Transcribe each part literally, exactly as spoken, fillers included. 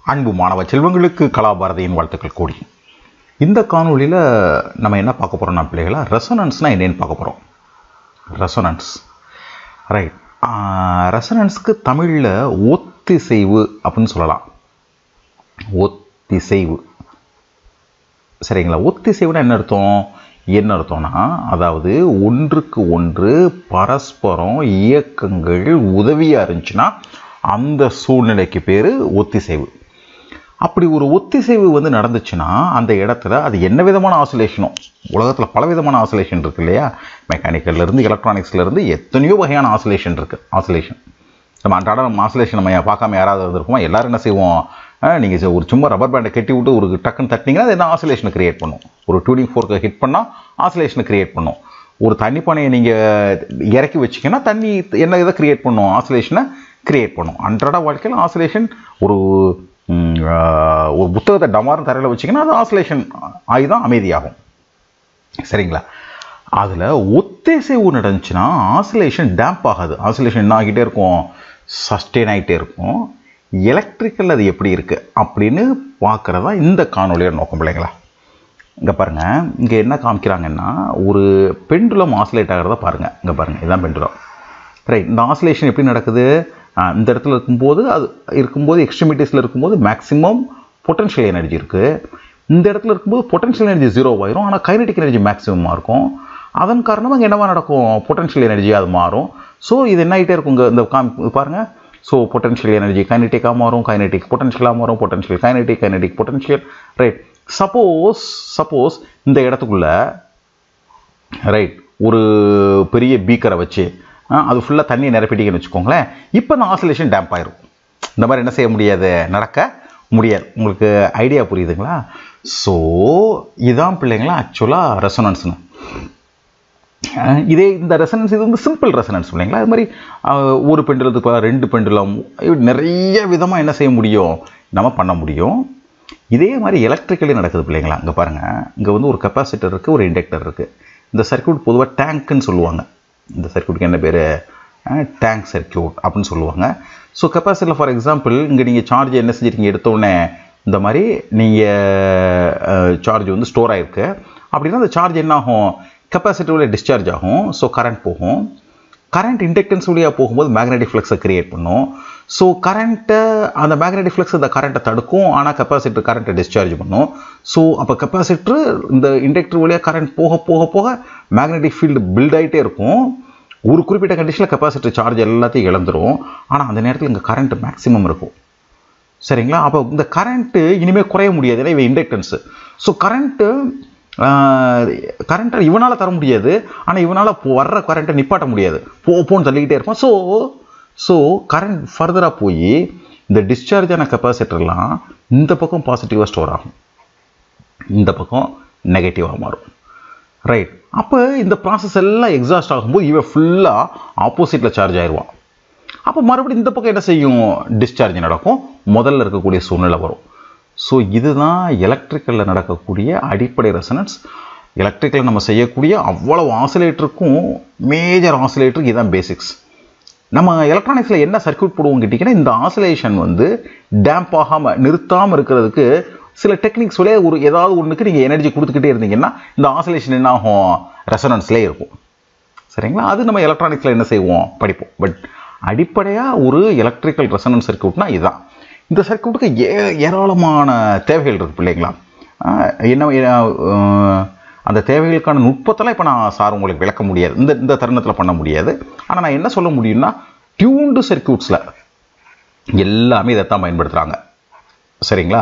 அன்பு மாணவ செல்வங்களுக்கு கலாபாரதியின் வாழ்த்துக்கள் கூடி. இந்த காணொலியில் நம்ம என்ன பார்க்க போகிறோம்னா பிள்ளைகளா, ரெசனன்ஸ்னால் என்னென்னு பார்க்க போகிறோம். Resonance right. ரெசனன்ஸ்க்கு தமிழில் ஒத்திசைவு அப்படின்னு சொல்லலாம். ஒத்திசைவு சரிங்களா. ஒத்திசைவுனா என்ன அர்த்தம்? என்ன அர்த்தம்னா, அதாவது ஒன்றுக்கு ஒன்று பரஸ்பரம் இயக்கங்கள் உதவியாக இருந்துச்சுன்னா அந்த சூழ்நிலைக்கு பேர் ஒத்திசைவு. அப்படி ஒரு ஒத்திசைவு வந்து நடந்துச்சுன்னா அந்த இடத்துல அது என்ன விதமான ஆசிலேஷனோ, உலகத்தில் பல விதமான ஆசிலேஷன் இருக்குது இல்லையா. மெக்கானிக்கல்லேருந்து எலக்ட்ரானிக்ஸ்லேருந்து எத்தனையோ வகையான ஆசிலேஷன் இருக்குது. ஆசிலேஷன் நம்ம அன்றாட ஆசிலேஷன் நம்ம பார்க்காம யாராவது இருந்திருக்குமா? எல்லோரும் என்ன செய்வோம், நீங்கள் ஒரு சும்மா ரப்பர் பேண்டை கட்டி விட்டு ஒரு டக்குன்னு தட்டினீங்கன்னா அது என்ன ஆசிலேஷனை கிரியேட் பண்ணும். ஒரு டியூனிங் ஃபோர்க்கை ஹிட் பண்ணால் ஆசிலேஷனை கிரியேட் பண்ணும். ஒரு தண்ணி பானையை நீங்கள் இறக்கி வச்சிங்கன்னா தண்ணி என்ன இதை கிரியேட் பண்ணும், ஆசிலேஷனை கிரியேட் பண்ணும். அன்றாட வாழ்க்கையில் ஆசிலேஷன் ஒரு ஒரு புத்தகத்தை டமாரம் தரையில் வச்சிங்கன்னா அது ஆசிலேஷன் ஆகி தான் அமைதியாகும். சரிங்களா. அதில் ஒத்திசைவு நடந்துச்சுன்னா ஆசிலேஷன் டேம்ப் ஆகாது. ஆசிலேஷன் என்ன ஆகிட்டே இருக்கும், சஸ்டெயின் ஆகிட்டே இருக்கும். எலக்ட்ரிக்கல் அது எப்படி இருக்குது அப்படின்னு பார்க்குறதா இந்த காணொலியோட நோக்கம் பிள்ளைங்களா. இங்கே பாருங்கள், இங்கே என்ன காமிக்கிறாங்கன்னா ஒரு பெண்டுலம் ஆசிலேட் ஆகிறத பாருங்கள். இங்கே பாருங்கள், இதுதான் பெண்டுலம். ரைட். இந்த ஆசிலேஷன் எப்படி நடக்குது? இந்த இடத்துல இருக்கும்போது அது இருக்கும்போது எக்ஸ்ட்ரிமிட்டிஸில் இருக்கும்போது மேக்ஸிமம் பொட்டன்ஷியல் எனர்ஜி இருக்குது. இந்த இடத்துல இருக்கும்போது பொட்டன்ஷியல் எனர்ஜி ஜீரோ ஆயிரும், ஆனால் கைனடிக் எனர்ஜி மேக்ஸிமமாக இருக்கும். அதன் காரணமாக இங்கே என்னவா நடக்கும், பொட்டன்ஷியல் எனர்ஜி அது மாறும். ஸோ இது என்ன ஆகிட்டே இருக்கும், இந்த காம் பாருங்கள். ஸோ பொட்டன்ஷியல் எனர்ஜி கைனடிக்காக மாறும், கைனடிக் பொட்டன்ஷியலாக மாறும், potential kinetic, kinetic potential. Right. Suppose suppose இந்த இடத்துக்குள்ள ரைட் ஒரு பெரிய பீக்கரை வச்சு அது ஃபுல்லாக தண்ணி நிரப்பிட்டீங்கன்னு வச்சுக்கோங்களேன். இப்போ இந்த ஆசிலேஷன் டேம்ப் ஆயிரும். இந்த மாதிரி என்ன செய்ய முடியாது, நடக்க முடியாது. உங்களுக்கு ஐடியா புரியுதுங்களா? ஸோ இதான் பிள்ளைங்களா ஆக்சுவலாக ரெசனன்ஸ்னு. இதே இந்த ரெசனன்ஸ் இது வந்து சிம்பிள் ரெசனன்ஸ் பிள்ளைங்களா. அது மாதிரி ஒரு பெண்டுலத்துக்கு ரெண்டு பெண்டுலம் நிறைய விதமாக என்ன செய்ய முடியும், நம்ம பண்ண முடியும். இதே மாதிரி எலக்ட்ரிக்கலி நடக்குது பிள்ளைங்களா. இங்கே பாருங்கள், இங்கே வந்து ஒரு கெப்பாசிட்டர் இருக்குது, ஒரு இண்டக்டர் இருக்குது. இந்த சர்க்யூட் பொதுவாக டேங்க்குன்னு சொல்லுவாங்க. இந்த சர்க்யூட்டுக்கு என்ன பேர், டேங்க் சர்க்யூட் அப்படின்னு சொல்லுவாங்க. ஸோ கெப்பாசிட்டரில் ஃபார் எக்ஸாம்பிள் இங்கே நீங்கள் சார்ஜ் என்ன செஞ்சுருக்கீங்க, எடுத்தோடனே இந்த மாதிரி நீங்கள் சார்ஜ் வந்து ஸ்டோர் ஆகிருக்கு அப்படின்னா அந்த சார்ஜ் என்ன ஆகும், கெப்பாசிட்டர் வழியாக டிஸ்சார்ஜ் ஆகும். ஸோ கரண்ட் போகும். கரண்ட் இண்டக்டன்ஸ் வழியாக போகும்போது மேக்னெட்டிக் ஃப்ளக்ஸை கிரியேட் பண்ணும். ஸோ கரண்ட்டை அந்த மேக்னெட்டிக் ஃப்ளக்ஸ் இந்த கரண்ட்டை தடுக்கும், ஆனால் கெப்பாசிட்டர் கரண்ட்டை டிஸ்சார்ஜ் பண்ணும். ஸோ அப்போ கெப்பாசிட்டர் இந்த இண்டக்டர் வழியாக கரண்ட் போக போக போக மேக்னெட்டிக் ஃபீல்டு பில்ட் ஆகிட்டே இருக்கும். ஒரு குறிப்பிட்ட கண்டிஷனில் கெப்பாசிட்டர் சார்ஜ் எல்லாத்தையும் இழந்துடும், ஆனால் அந்த நேரத்தில் இங்கே கரண்ட் மேக்ஸிமம் இருக்கும். சரிங்களா. அப்போ இந்த கரண்ட்டு இனிமேல் குறைய முடியாது, ஏன்னா இவன் இண்டக்டன்ஸு. ஸோ கரண்ட்டு கரண்ட்டை இவனால் தர முடியாது, ஆனால் இவனால் வர்ற கரண்ட்டை நிப்பாட்ட முடியாது, போ போன்னு தள்ளிக்கிட்டே இருப்பான். ஸோ ஸோ கரண்ட் ஃபர்தராக போய் இந்த டிஸ்சார்ஜான கெப்பாசிட்டர்லாம் இந்த பக்கம் பாசிட்டிவாக ஸ்டோர் ஆகும், இந்த பக்கம் நெகட்டிவாக மாறும். ரைட். அப்போ இந்த ப்ராசஸ் எல்லாம் எக்ஸாஸ்ட் ஆகும்போது இவன் ஃபுல்லாக ஆப்போசிட்டில் சார்ஜ் ஆயிடுவான். அப்போ மறுபடியும் இந்த பக்கம் என்ன செய்யும், டிஸ்சார்ஜ் நடக்கும், முதல்ல இருக்கக்கூடிய சூழ்நிலை வரும். ஸோ இதுதான் எலக்ட்ரிக்கலில் நடக்கக்கூடிய அடிப்படை ரெசனன்ஸ். எலக்ட்ரிக்கலில் நம்ம செய்யக்கூடிய அவ்வளவு ஆசிலேட்டருக்கும் மேஜர் ஆசிலேட்டருக்கு இதுதான் பேசிக்ஸ். நம்ம எலக்ட்ரானிக்ஸில் என்ன சர்க்யூட் போடுவோம் கேட்டிங்கன்னா, இந்த ஆசிலேஷன் வந்து டேம்ப் ஆகாமல் நிறுத்தாமல் இருக்கிறதுக்கு சில டெக்னிக்ஸ் வழியே ஒரு ஏதாவது ஒன்றுக்கு நீங்கள் எனர்ஜி கொடுத்துக்கிட்டே இருந்தீங்கன்னா இந்த ஆசிலேஷன் என்ன ஆகும், ரெசனன்ஸ்லேயே இருக்கும். சரிங்களா. அது நம்ம எலக்ட்ரானிக்ஸில் என்ன செய்வோம், படிப்போம். பட் அடிப்படையாக ஒரு எலக்ட்ரிக்கல் ரெசனன்ஸ் சர்க்யூட்னா இதுதான். இந்த சர்க்யூட்டுக்கு ஏ ஏராளமான தேவைகள் இருக்குது பிள்ளைங்களா. என்ன அந்த தேவைகளுக்கான நுட்பத்தெல்லாம் இப்போ நான் சார் உங்களுக்கு விளக்க முடியாது, இந்த இந்த தருணத்தில் பண்ண முடியாது. ஆனால் நான் என்ன சொல்ல முடியும்னா, டியூன்டு சர்க்யூட்ஸில் எல்லாமே இதைத்தான் பயன்படுத்துகிறாங்க. சரிங்களா.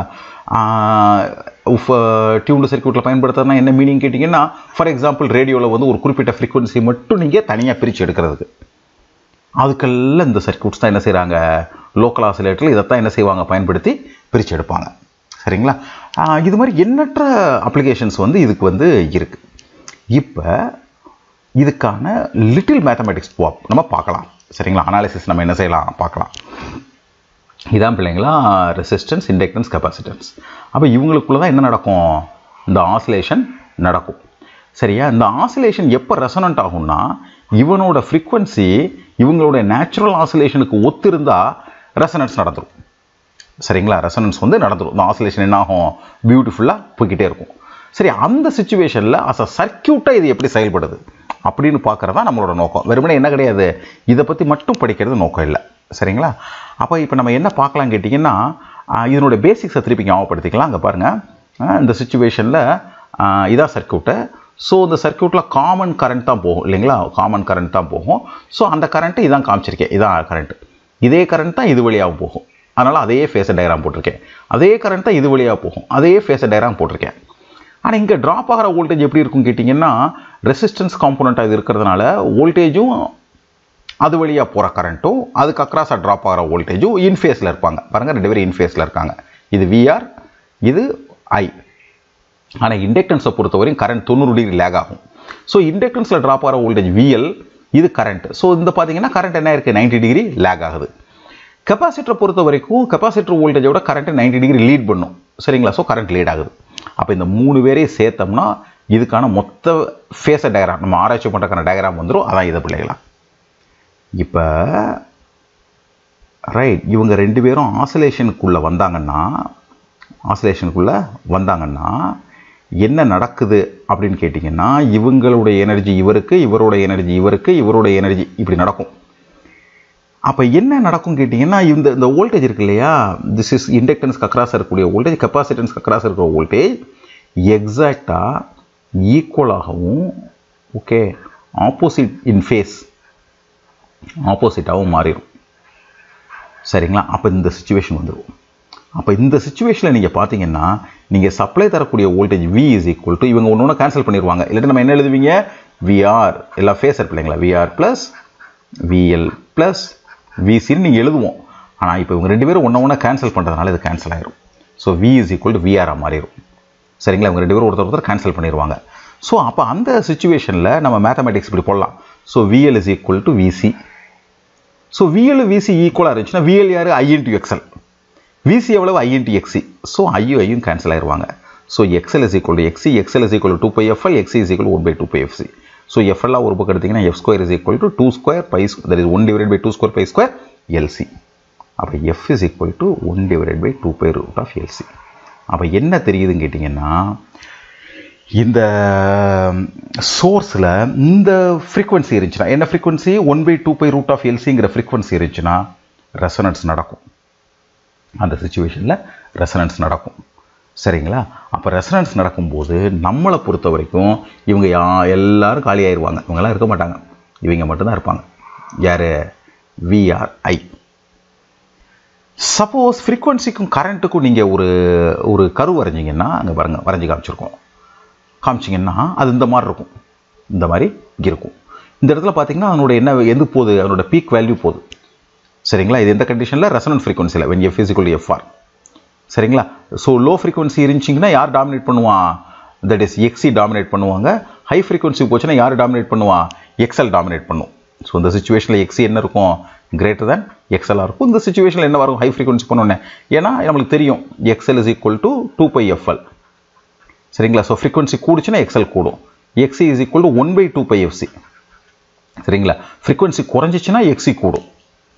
டியூன்டு சர்க்யூட்டில் பயன்படுத்துறதுனா என்ன மீனிங் கேட்டிங்கன்னா, ஃபார் எக்ஸாம்பிள் ரேடியோவில் வந்து ஒரு குறிப்பிட்ட ஃப்ரீக்வன்சி மட்டும் நீங்கள் தனியாக பிரித்து எடுக்கிறதுக்கு, அதுக்கெல்லாம் இந்த சர்க்யூட்ஸ் தான் என்ன செய்கிறாங்க, லோக்கல் ஆசிலேட்டரில் இதைத்தான் என்ன செய்வாங்க, பயன்படுத்தி பிரித்து எடுப்பாங்க. சரிங்களா. இது மாதிரி எண்ணற்ற அப்ளிகேஷன்ஸ் வந்து இதுக்கு வந்து இருக்குது. இப்போ இதுக்கான லிட்டில் மேத்தமெட்டிக்ஸ் நம்ம பார்க்கலாம். சரிங்களா. அனாலிசிஸ் நம்ம என்ன செய்யலாம் பார்க்கலாம். இதான் பிள்ளைங்களா ரெசிஸ்டன்ஸ், இண்டக்டன்ஸ், கெப்பாசிட்டன்ஸ். அப்போ இவங்களுக்குள்ள தான் என்ன நடக்கும், இந்த ஆசிலேஷன் நடக்கும். சரியா. இந்த ஆசிலேஷன் எப்போ ரெசனன்ட் ஆகும்னா, இவனோட ஃப்ரீக்வன்சி இவங்களோட நேச்சுரல் ஆசிலேஷனுக்கு ஒத்திருந்தால் ரெசனன்ஸ் நடந்துடும். சரிங்களா. ரெசனன்ஸ் வந்து நடந்துடும். இந்த ஆசிலேஷன் என்ன ஆகும், பியூட்டிஃபுல்லாக போய்கிட்டே இருக்கும். சரி, அந்த சுச்சுவேஷனில் அஸ் அ சர்க்கியூட்டாக இது எப்படி செயல்படுது அப்படின்னு பார்க்குறது தான் நம்மளோட நோக்கம். வெறுமனே என்ன கிடையாது, இதை பற்றி மட்டும் படிக்கிறது நோக்கம் இல்லை. சரிங்களா. அப்போ இப்போ நம்ம என்ன பார்க்கலாம் கேட்டிங்கன்னா, இதனுடைய பேசிக்ஸை திருப்பி ஞாபகப்படுத்திக்கலாம். அங்கே பாருங்கள், இந்த சுச்சுவேஷனில் இதான் சர்க்கியூட்டு. ஸோ இந்த சர்க்கியூட்டில் காமன் கரண்ட் தான் போகும் இல்லைங்களா, காமன் கரண்ட் தான் போகும். ஸோ அந்த கரண்ட்டு இதான் காமிச்சிருக்கேன், இதான் கரண்ட்டு. இதே கரண்ட் தான் இது வழியாக போகும், அதனால் அதே ஃபேஸர் டயக்ராம் போட்டிருக்கேன். அதே கரண்ட் தான் இது வழியாக போகும், அதே ஃபேஸர் டயக்ராம் போட்டிருக்கேன். ஆனால் இங்கே ட்ராப் ஆகிற வோல்டேஜ் எப்படி இருக்கும் கேட்டிங்கன்னா, ரெசிஸ்டன்ஸ் காம்போனண்ட்டாக இது இருக்கிறதுனால வோல்டேஜும் அது வழியாக போகிற கரண்ட்டும் அதுக்கு அக்ராஸாக ட்ராப் ஆகிற வோல்டேஜும் இன்ஃபேஸில் இருப்பாங்க. பாருங்கள், ரெண்டு பேரும் இன்ஃபேஸில் இருக்காங்க. இது விஆர், இது ஐ. ஆனால் இண்டக்டன்ஸை பொறுத்தவரையும் கரண்ட் தொண்ணூறு டிகிரி லேக் ஆகும். ஸோ இண்டக்டன்ஸில் ட்ராப் ஆகிற வோல்டேஜ் விஎல், இது கரண்ட். ஸோ இந்த பார்த்தீங்கன்னா கரண்ட் என்ன இருக்குது, நைன்டி டிகிரி லேக் ஆகுது. கெப்பாசிட்டரை பொறுத்த வரைக்கும் கெப்பாசிட்டர் வோல்டேஜோட கரண்ட் நைன்டி டிகிரி லீட் பண்ணும். சரிங்களா. ஸோ கரண்ட் லீட் ஆகுது. அப்போ இந்த மூணு பேரையும் சேர்த்தோம்னா இதுக்கான மொத்த ஃபேஸர் டயக்ராம், நம்ம ஆராய்ச்சி பண்ணுறதுக்கான டயக்ராம் வந்துடும். அதான் இதை பிள்ளைகளா. இப்போ ரைட், இவங்க ரெண்டு பேரும் ஆசிலேஷனுக்குள்ளே வந்தாங்கன்னா ஆசிலேஷனுக்குள்ளே வந்தாங்கன்னா என்ன நடக்குது அப்படின்னு கேட்டிங்கன்னா, இவங்களுடைய எனர்ஜி இவருக்கு, இவரோட எனர்ஜி இவருக்கு, இவரோட எனர்ஜி இப்படி நடக்கும். அப்போ என்ன நடக்கும் கேட்டிங்கன்னா, இந்த இந்த வோல்டேஜ் இருக்கு இல்லையா, திஸ் இஸ் இண்டக்டன்ஸ்க்கு அக்ராஸ் இருக்கக்கூடிய வோல்டேஜ், கெப்பாசிட்டன்ஸ்க்கு அக்ராஸ் இருக்கிற வோல்டேஜ் எக்ஸாக்டாக ஈக்குவலாகவும் ஓகே ஆப்போசிட் இன் ஃபேஸ் ஆப்போசிட்டாகவும் மாறிடும். சரிங்களா. அப்போ இந்த சுச்சுவேஷன் வந்துடும். அப்போ இந்த சுச்சுவேஷனில் நீங்கள் பார்த்தீங்கன்னா, நீங்கள் சப்ளை தரக்கூடிய voltage V is equal to, இவங்க ஒன்று ஒன்று கேன்சல் பண்ணிடுவாங்க. இல்லாட்டி நம்ம என்ன எழுதுவீங்க, விஆர் எல்லாம் ஃபேஸர் பிள்ளைங்களா, விஆர் ப்ளஸ் விஎல் ப்ளஸ் விசின்னு நீங்கள் எழுதுவோம். ஆனால் இப்போ இவங்க ரெண்டு பேரும் ஒன்று ஒன்று கேன்சல் பண்ணுறதுனால இது கேன்சல் ஆகிடும். So V is equal to விஆராக மாறிடும். சரிங்களா. இவங்க ரெண்டு பேரும் ஒருத்தர் ஒருத்தர் கேன்சல் பண்ணிடுவாங்க. ஸோ அப்போ அந்த சுச்சுவேஷனில் நம்ம மேத்தமெட்டிக்ஸ் இப்படி போடலாம். So VL is equal to VC. So VL VC ஈக்குவலாக இருந்துச்சுன்னா விஎல் யார், ஐ இன்டு எக்ஸ்எல். விசி எவ்வளவு, ஐ இன்டு எக்ஸி. ஸோ ஐயும் ஐயும் கேன்சல் ஆயிடுவாங்க. So XL is equal to XC, XL is equal to two pi FL, XC is equal one by two pi FC. So எஃப்எல்லாம் ஒரு பக்கம் எடுத்திங்கன்னா F square is equal to two square pi, that is one divide by two square pi square LC. அப்போ F is equal to one divide by two pi root of LC. அப்போ என்ன தெரியுதுன்னு கேட்டிங்கன்னா, இந்த சோர்ஸில் இந்த ஃப்ரீக்வன்சி இருந்துச்சுன்னா, என்ன frequency, one by two pi root of எல்சிங்கிற ஃப்ரீக்வன்சி இருந்துச்சுன்னா ரெசனன்ஸ் நடக்கும். அந்த சுச்சுவேஷனில் ரெசனன்ஸ் நடக்கும். சரிங்களா. அப்போ ரெசனன்ஸ் நடக்கும்போது நம்மளை பொறுத்த வரைக்கும் இவங்க யா எல்லோரும் காலி ஆயிடுவாங்க, இவங்கெல்லாம் இருக்க மாட்டாங்க, இவங்க மட்டும்தான் இருப்பாங்க. யார், விஆர்ஐ. சப்போஸ் ஃப்ரீக்வன்சிக்கும் கரண்ட்டுக்கும் நீங்கள் ஒரு ஒரு கரு வரைஞ்சிங்கன்னா, அங்கே பாருங்கள் வரைஞ்சி காமிச்சிருக்கோம், காமிச்சிங்கன்னா அது இந்த மாதிரி இருக்கும், இந்த மாதிரி இருக்கும். இந்த இடத்துல பார்த்தீங்கன்னா அதனோட என்ன எது போகுது, அதனோட பீக் வேல்யூ போகுது. சரிங்களா. இது எந்த கண்டிஷனில், ரெசனன்ட் ஃப்ரீக்வன்சியில், when f is equal to fr. சரிங்களா. ஸோ லோ ஃப்ரீக்வன்சி இருந்துச்சிங்கன்னா யார் டாமினேட் பண்ணுவான், தட் இஸ் எக்ஸி டாமினேட் பண்ணுவாங்க. ஹை ஃப்ரீக்வன்சி போச்சுன்னா யார் டாமினேட் பண்ணுவான், எக்ஸ்எல் டாமினேட் பண்ணும். ஸோ இந்த சுச்சுவேஷனில் எக்ஸி என்ன இருக்கும், கிரேட்டர் தேன் எக்ஸ்எல்லாக இருக்கும். இந்த சுச்சுவேஷனில் என்ன வரும், ஹை ஃப்ரீக்வன்சி பண்ணோன்னே, ஏன்னா நம்மளுக்கு தெரியும் XL is equal to two pi FL. சரிங்களா. ஸோ ஃப்ரீக்வன்சி கூடுச்சுன்னா எக்ஸ்எல் கூடும். XC is equal to one by two pi FC. சரிங்களா. ஃப்ரீக்வன்சி குறைஞ்சிச்சுன்னா எக்ஸி கூடும்.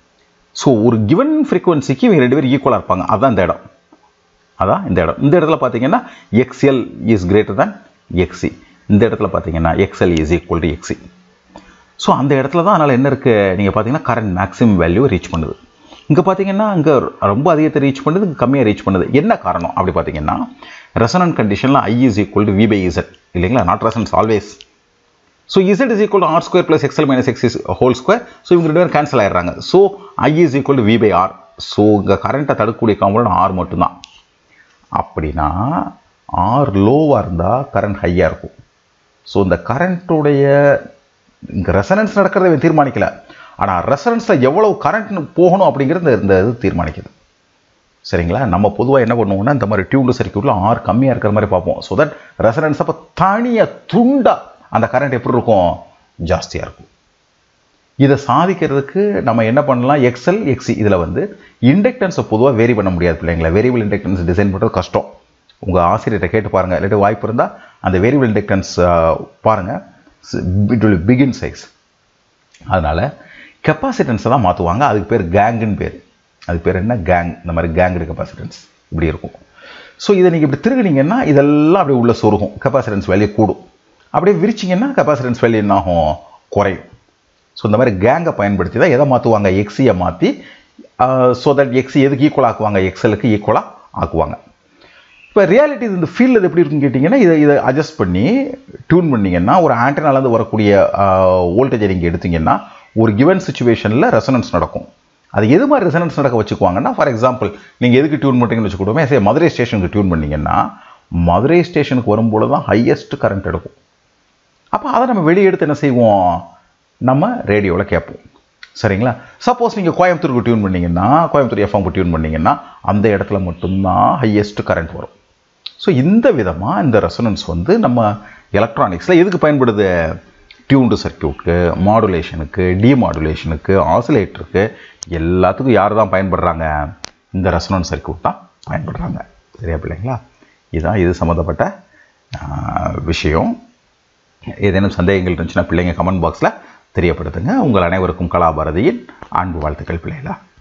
ஸோ ஒரு கிவன் ஃப்ரீக்வன்சிக்கு இவங்க ரெண்டு பேரும் ஈக்குவலாக இருப்பாங்க. அதுதான் இந்த இடம், அதான் இந்த இடம். இந்த இடத்துல பார்த்தீங்கன்னா XL is greater than XC. இந்த இடத்துல பார்த்தீங்கன்னா XL is equal to XC. So அந்த இடத்துல தான் அதனால் என்ன இருக்குது, நீங்கள் பார்த்தீங்கன்னா கரண்ட் மேக்ஸிமம் வேல்யூ ரீச் பண்ணுது. இங்கே பார்த்தீங்கன்னா இங்கே ரொம்ப அதிகத்தை ரீச் பண்ணுது, இங்கே கம்மியாக ரீச் பண்ணுது. என்ன காரணம் அப்படி பார்த்தீங்கன்னா, ரெசனன்ட் கண்டிஷனில் I is equal to V by Z இல்லைங்களா, not resonance always. So Z is equal to R square plus XL minus X is whole square. So இவங்க ரெண்டு பேரும் கேன்சல் ஆயிடுறாங்க. So I is equal to V by R. So இங்கே கரண்ட்டை தடுக்கக்கூடிய compound R மட்டும்தான். அப்படின்னா ஆர் லோவாக இருந்தால் கரண்ட் ஹையாக இருக்கும். ஸோ இந்த கரண்ட்டுடைய இங்கே ரெசனன்ஸ் நடக்கிறத தீர்மானிக்கலை, ஆனால் ரெசனன்ஸில் எவ்வளவு கரண்ட் போகணும் அப்படிங்கிறது இந்த இது தீர்மானிக்குது. சரிங்களா. நம்ம பொதுவாக என்ன பண்ணுவோம்னா, இந்த மாதிரி டியூன்டு சர்க்யூட்டில் ஆர் கம்மியாக இருக்கிற மாதிரி பார்ப்போம். ஸோ தட் ரெசனன்ஸ் அப்போ தனியாக துண்டாக அந்த கரண்ட் எப்படி இருக்கும், ஜாஸ்தியாக இருக்கும். இதை சாதிக்கிறதுக்கு நம்ம என்ன பண்ணலாம், எக்ஸ்எல் எக்ஸி இதில் வந்து இண்டக்டன்ஸை பொதுவாக வேரி பண்ண முடியாது பிள்ளைங்களா. வேரியபிள் இண்டக்டன்ஸ் டிசைன் பண்ணுறது கஷ்டம். உங்கள் ஆசிரியர்கிட்ட கேட்டு பாருங்கள், இல்லாட்டி வாய்ப்பு இருந்தால் அந்த வேரியபிள் இண்டக்டன்ஸ் பாருங்கள், it will big in size. அதனால் கெப்பாசிட்டன்ஸை தான் மாற்றுவாங்க. அதுக்கு பேர் கேங்குன்னு பேர். அது பேர் என்ன? கேங். இந்த மாதிரி கேங்டு கெப்பாசிட்டன்ஸ் இப்படி இருக்கும். ஸோ இதை நீங்கள் இப்படி திருகுனீங்கன்னா இதெல்லாம் அப்படியே உள்ள சொருகும், கெப்பாசிட்டன்ஸ் வேல்யூ கூடும். அப்படியே விரிச்சிங்கன்னா கெப்பாசிட்டன்ஸ் வேல்யூ என்ன ஆகும்? குறையும். ஸோ இந்த மாதிரி கேங்கை பயன்படுத்தி தான் எதை மாற்றுவாங்க? எக்ஸியை மாற்றி ஸோ தட் எக்ஸி எதுக்கு ஈக்குவல் ஆக்குவாங்க? எக்ஸலுக்கு ஈக்குவலாக ஆக்குவாங்க. இப்போ ரியாலிட்டி இந்த ஃபீல்டு எப்படி இருக்குன்னு கேட்டிங்கன்னா, இதை இதை அட்ஜஸ்ட் பண்ணி டியூன் பண்ணிங்கன்னா ஒரு ஆண்டனாலேருந்து வரக்கூடிய வோல்டேஜை நீங்கள் எடுத்திங்கன்னா ஒரு கிவன் சுச்சுவேஷனில் ரெசனன்ஸ் நடக்கும். அது எது மாதிரி ரெசனன்ஸ் நடக்க வச்சுக்குவாங்கன்னா, ஃபார் எக்ஸாம்பிள் நீங்கள் எதுக்கு டியூன் பண்ணுறீங்கன்னு வச்சுக்கூடமே, சரி மதுரை ஸ்டேஷனுக்கு டியூன் பண்ணிங்கன்னா மதுரை ஸ்டேஷனுக்கு வரும்போது தான் ஹையஸ்ட் கரண்ட் எடுக்கும். அப்போ அதை நம்ம வெளியே எடுத்து என்ன செய்வோம்? நம்ம ரேடியோவில் கேட்போம். சரிங்களா? சப்போஸ் நீங்கள் கோயம்புத்தூருக்கு டியூன் பண்ணிங்கன்னா, கோயம்புத்தூர் எஃப்எம்க்கு டியூன் பண்ணிங்கன்னா அந்த இடத்துல மட்டும்தான் ஹையஸ்ட் கரண்ட் வரும். ஸோ இந்த விதமாக இந்த ரெசனன்ஸ் வந்து நம்ம எலக்ட்ரானிக்ஸில் எதுக்கு பயன்படுது? டியூன்டு சர்க்கியூட்க்கு, மாடுலேஷனுக்கு, டிமாடுலேஷனுக்கு, ஆசிலேட்டருக்கு எல்லாத்துக்கும் யார் தான் பயன்படுறாங்க? இந்த ரெசனன்ஸ் சர்க்கியூட் தான் பயன்படுறாங்க. சரியா பிள்ளைங்களா? இதுதான் இது சம்மந்தப்பட்ட விஷயம். ஏதேனும் சந்தேகங்கள் இருந்துச்சுன்னா பிள்ளைங்க கமெண்ட் பாக்ஸில் தெரியப்படுத்துங்க. உங்கள் அனைவருக்கும் கலாபாரதியின் அன்பு வாழ்த்துக்கள் பிள்ளைகளா.